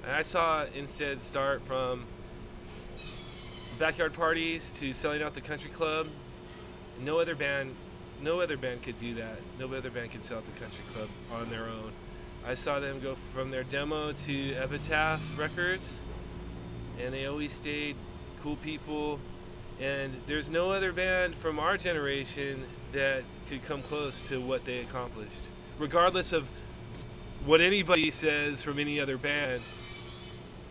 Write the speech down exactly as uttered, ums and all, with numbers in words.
And I saw INSTED start from backyard parties to selling out the country club. No other band, no other band could do that. No other band could sell out the country club on their own. I saw them go from their demo to Epitaph Records, and they always stayed cool people. And there's no other band from our generation that could come close to what they accomplished. Regardless of what anybody says from any other band,